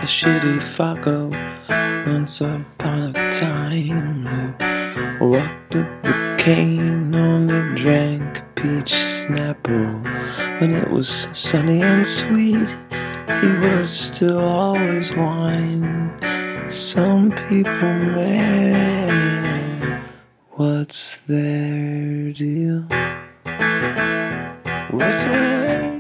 a shitty fucker. Once upon a time, who walked with the cane, only drank peach Snapple. When it was sunny and sweet, he was still always wine. Some people mad. What's their deal? What's their